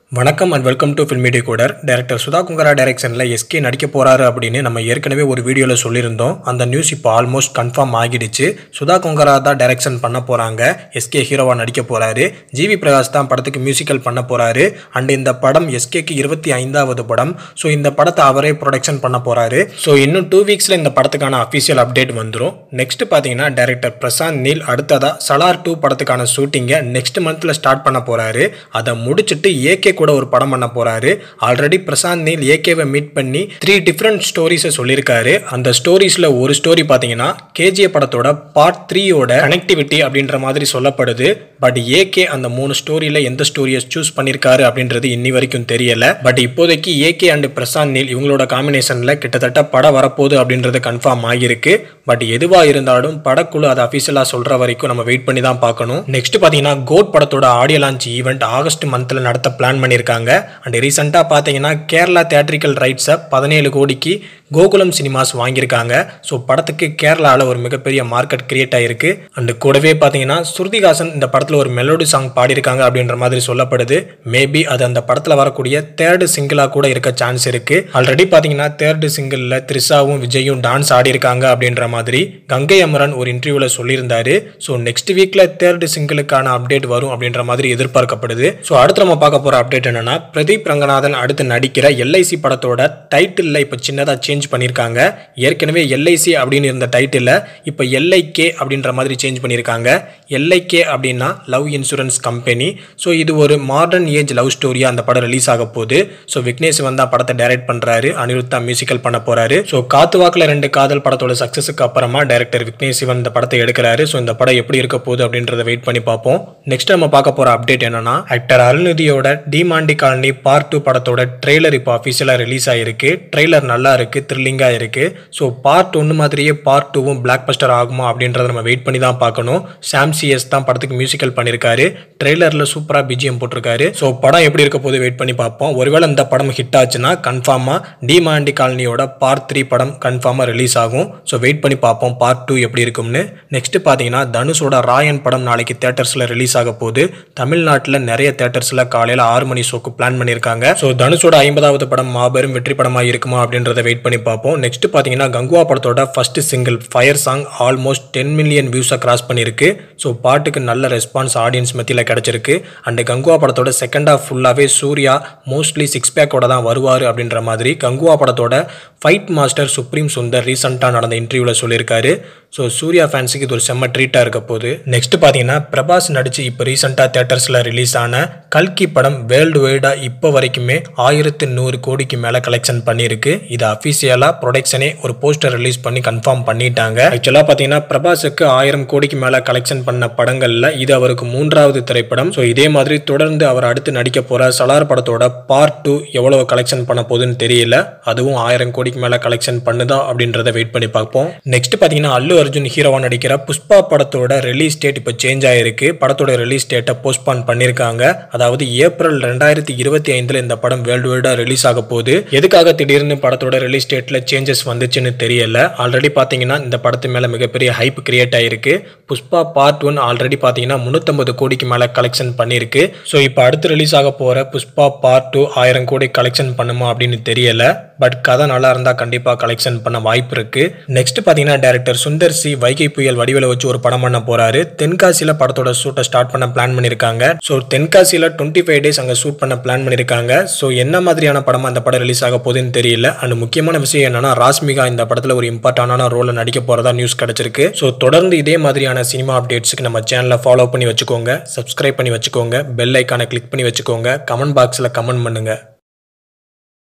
வணக்கம் and welcome to filmy decoder. Director Sudha Kongara டைரக்ஷனில் SK நடிக்க போகிறாரு அப்படின்னு நம்ம ஏற்கனவே ஒரு வீடியோவில் சொல்லியிருந்தோம். அந்த நியூஸ் இப்போ ஆல்மோஸ்ட் கன்ஃபார்ம் ஆகிடுச்சு. சுதா கொங்கரா தான் டைரக்ஷன் பண்ண போகிறாங்க. எஸ்கே ஹீரோவாக நடிக்க போகிறாரு. ஜிவி பிரகாஷ் தான் படத்துக்கு மியூசிக்கல் பண்ண போகிறாரு. அண்ட் இந்த படம் எஸ்கேக்கு 25வது படம். ஸோ இந்த படத்தை அவரே ப்ரொடக்ஷன் பண்ண போகிறாரு. ஸோ இன்னும் 2 வீக்ஸில் இந்த படத்துக்கான அஃபிஷியல் அப்டேட் வந்துடும். நெக்ஸ்ட் பார்த்தீங்கன்னா டைரக்டர் பிரசாந்த் நீல் அடுத்ததாக சலார் 2 படத்துக்கான ஷூட்டிங்கை நெக்ஸ்ட் மந்த்தில் ஸ்டார்ட் பண்ண போகிறாரு. அதை முடிச்சுட்டு ஏகே கூட ஒரு படம் பண்ண போறாரு. ஆல்ரெடி பிரசாந்த் நீல் ஏகேவை மீட் பண்ணி 3 டிஃபரண்ட் ஸ்டோரிஸை சொல்லியிருக்காரு. அந்த ஸ்டோரிஸ்ல ஒரு ஸ்டோரி பார்த்தீங்கன்னா கேஜிஎஃப் படத்தோட பார்ட் 3யோட கனெக்டிவிட்டி அப்படின்ற மாதிரி சொல்லப்படுது. பட் ஏகே அந்த 3 ஸ்டோரியில எந்த ஸ்டோரியை சூஸ் பண்ணியிருக்காரு அப்படின்றது இன்னி வரைக்கும் தெரியல. பட் இப்போதைக்கு ஏகே அண்ட் பிரசாந்த் நீல் இவங்களோட காம்பினேஷன்ல கிட்டத்தட்ட படம் வரப்போகுது அப்படின்றது கன்ஃபார்ம் ஆகியிருக்கு. பட் எதுவா இருந்தாலும் படக்குழு அதை அஃபிஷியலா சொல்ற வரைக்கும் நம்ம வெயிட் பண்ணி தான் பார்க்கணும். நெக்ஸ்ட் பார்த்தீங்கன்னா கோட் படத்தோட ஆடியோ லான்ச் ஈவெண்ட் ஆகஸ்ட் மந்த்ல நடத்த பிளான் பண்ணியிருக்காங்க. அண்ட் ரீசெண்டாக பார்த்தீங்கன்னா கேரளா தியேட்ரிக்கல் ரைட்ஸை 17 கோடிக்கு கோகுலம் சினிமாஸ் வாங்கியிருக்காங்க. ஸோ படத்துக்கு கேரளாவில் ஒரு மிகப்பெரிய மார்க்கெட் கிரியேட் ஆகிருக்கு. அண்ட் கூடவே பார்த்தீங்கன்னா ஸ்ருதிஹாசன் இந்த படத்தில் ஒரு மெலோடி சாங் பாடியிருக்காங்க அப்படின்ற மாதிரி சொல்லப்படுது. மேபி அது அந்த படத்தில் வரக்கூடிய 3rd சிங்கிளாக கூட இருக்க சான்ஸ் இருக்கு. ஆல்ரெடி பார்த்தீங்கன்னா 3rd சிங்கிளில் த்ரிஷாவும் விஜயும் டான்ஸ் ஆடிருக்காங்க அப்படின்ற மாதிரி கங்கை அமரன் ஒரு இன்டர்வியூவில் சொல்லியிருந்தாரு. ஸோ நெக்ஸ்ட் வீக்ல 3rd சிங்கிளுக்கான அப்டேட் வரும் அப்படின்ற மாதிரி எதிர்பார்க்கப்படுது. ஸோ அடுத்து நம்ம பார்க்க போகிற அப்டேட் என்னன்னா, பிரதீப் ரங்கநாதன் அடுத்து நடிக்கிற எல்ஐசி படத்தோட டைட்டில் இப்போ சின்னதாக சேஞ்ச் பண்ணியிருக்காங்க. ஏற்கனவே எல்ஐசி அப்படின்னு இருந்த டைட்டில் இப்போ எல்ஐகே அப்படின்ற மாதிரி சேஞ்ச் பண்ணியிருக்காங்க. எல்ஐகே அப்படின்னா லவ் இன்சூரன்ஸ் கம்பெனி. ஸோ இது ஒரு மாடர்ன் ஏஜ் லவ் ஸ்டோரியா அந்த படம் ரிலீஸ் ஆக போகுது. ஸோ விக்னேஷ் சிவன் தான் படத்தை டைரக்ட் பண்றாரு. அனிருத்தா மியூசிக்கல் பண்ண போறாரு. ஸோ காத்துவாக்கில் 2 காதல் படத்தோட சக்சஸுக்கு அப்புறமா டைரக்டர் விக்னேஷ் சிவன் இந்த படத்தை எடுக்கிறாரு. ஸோ இந்த படம் எப்படி இருக்க போகுது அப்படின்றத வெயிட் பண்ணி பார்ப்போம். நெக்ஸ்ட் நம்ம பார்க்க போற அப்டேட் என்னன்னா, ஆக்டர் அருள்நிதியோட டிமாண்டி காலனி பார்ட் 2 படத்தோட ட்ரெய்லர் இப்போ அஃபிஷியலா ரிலீஸ் ஆயிருக்கு. ட்ரெய்லர் நல்லா இருக்கு, த்ரில்லிங்காக இருக்கு. ஸோ பார்ட் 1 மாதிரியே பார்ட் 2வும் பிளாக் பஸ்டர் ஆகுமா அப்படின்றத நம்ம வெயிட் பண்ணி தான் பார்க்கணும். சாம் சிஎஸ் தான் படத்துக்கு மியூசிக்கல் பண்ணியிருக்காரு. ட்ரெய்லரில் சூப்பராக பிஜிஎம் போட்டிருக்காரு. ஸோ படம் எப்படி இருக்க போது வெயிட் பண்ணி பார்ப்போம். ஒருவேளை இந்த படம் ஹிட் ஆச்சுன்னா கன்ஃபார்மாக டிமாண்டி காலனியோட பார்ட் 3 படம் கன்ஃபார்மாக ரிலீஸ் ஆகும். ஸோ வெயிட் பண்ணி பார்ப்போம் பார்ட் 2 எப்படி இருக்கும்னு. நெக்ஸ்ட் பார்த்தீங்கன்னா தனுஷோட ராயன் படம் நாளைக்கு தியேட்டர்ஸில் ரிலீஸ் ஆக போகுது. தமிழ்நாட்டில் நிறைய தியேட்டர்ஸில் காலையில் 6 மணி ஷோக்கு பிளான் பண்ணியிருக்காங்க. ஸோ தனுஷோட 50வது படம் மாபெரும் வெற்றி படமாக இருக்குமா அப்படின்றத வெயிட் பண்ணி பார்ப்போம். நெக்ஸ்ட் பார்த்தீங்கன்னா கங்குவா படத்தோட first single fire song almost 10 million வியூஸை கிராஸ் பண்ணியிருக்கு. ஸோ பாட்டுக்கு நல்ல ரெஸ்பான்ஸ் ஆடியன்ஸ் மத்தியில் கிடைச்சிருக்கு. அண்ட் கங்குவா படத்தோட செகண்ட் ஹாஃப் ஃபுல்லாகவே சூர்யா மோஸ்ட்லி 6 பேக்கோட தான் வருவார் அப்படின்ற மாதிரி கங்குவா படத்தோட ஃபைட் மாஸ்டர் சுப்ரீம் சுந்தர் ரீசெண்டாக நடந்த இன்டர்வியூவில் சொல்லியிருக்காரு. ஸோ சூர்யா ஃபேன்ஸுக்கு இது ஒரு செம்ம ட்ரீட்டாக இருக்க போகுது. நெக்ஸ்ட் பார்த்தீங்கன்னா பிரபாஸ் நடிச்சு இப்போ ரீசெண்டாக தியேட்டர்ஸில் ரிலீஸ் ஆன கல்கி படம் வேர்ல்டு வைடாக இப்போ வரைக்குமே 1100 கோடிக்கு மேலே கலெக்ஷன் பண்ணியிருக்கு. இது அஃபிஷியலாக ப்ரொடக்ஷனே ஒரு போஸ்டர் ரிலீஸ் பண்ணி கன்ஃபார்ம் பண்ணிட்டாங்க. ஆக்சுவலாக பார்த்தீங்கன்னா பிரபாஸுக்கு 1000 கோடிக்கு மேலே கலெக்ஷன் பண்ண படங்களில் இது அவருக்கு 3வது திரைப்படம். ஸோ இதே மாதிரி தொடர்ந்து அவர் அடுத்து நடிக்க போகிற சலார் படத்தோட பார்ட் 2 எவ்வளோ கலெக்ஷன் பண்ண போகுதுன்னு தெரியல. அதுவும் 1000 கோடிக்கு மேலே கலெக்ஷன் பண்ணுதா அப்படின்றத வெயிட் பண்ணி பார்ப்போம். நெக்ஸ்ட் பார்த்தீங்கன்னா அல்லு அர்ஜுன் ஹீரோவா நடிக்கிற புஷ்பா படத்தோட ரிலீஸ் டேட் இப்போ சேஞ்ச் ஆயிருக்கு. படத்தோட ரிலீஸ் டேட்டை போஸ்ட்பான் பண்ணியிருக்காங்க. அதாவது ஏப்ரல் 2025 இந்த படம் வேர்ல்டு வைடா ரிலீஸ் ஆக போகுது. எதுக்காக திடீர்னு படத்தோட ரிலீஸ் டேட்ல சேஞ்சஸ் வந்துச்சுன்னு தெரியல. ஆல்ரெடி பார்த்தீங்கன்னா இந்த படத்து மேல மிகப்பெரிய ஹைப் கிரியேட் ஆயிருக்கு. புஷ்பா பார்ட் 1 ஆல்ரெடி பார்த்தீங்கன்னா 350 கோடிக்கு மேல கலெக்ஷன் பண்ணிருக்கு. ஸோ இப்போ அடுத்து ரிலீஸ் ஆக போற புஷ்பா பார்ட் 2 1000 கோடி கலெக்ஷன் பண்ணுமா அப்படின்னு தெரியல. பட் கதை நல்லா இருந்தா கண்டிப்பா கலெக்ஷன் பண்ண வாய்ப்பு இருக்கு. நெக்ஸ்ட் பார்த்தீங்கன்னா டைரக்டர் சுந்தர் சி வைகை புயல் வடிவில் வச்சு ஒரு படம் பண்ண போறாரு. தென்காசியில படத்தோட ஷூட்டை ஸ்டார்ட் பண்ண பிளான் பண்ணிருக்காங்க. ஸோ தென்காசியில 25 டேஸ் அங்கே ஷூட் பண்ண பிளான் பண்ணிருக்காங்க. ஸோ என்ன மாதிரியான படம் அந்த படம் ரிலீஸ் ஆக போகுதுன்னு தெரியல. அண்ட் முக்கியமான விஷயம் என்னன்னா, ராஷ்மிகா இந்த படத்துல ஒரு இம்பார்ட்டன்டான ரோல நடிக்க போறதா நியூஸ் கிடைச்சிருக்கு. ஸோ தொடர்ந்து இதே மாதிரியான சினிமா அப்டேட்ஸ்க்கு நம்ம சேனலை ஃபாலோ பண்ணி வச்சுக்கோங்க, சப்ஸ்கிரைப் பண்ணி வச்சுக்கோங்க, பெல் ஐக்கானை கிளிக் பண்ணி வச்சுக்கோங்க, கமெண்ட் பாக்ஸ்ல கமெண்ட் பண்ணுங்க.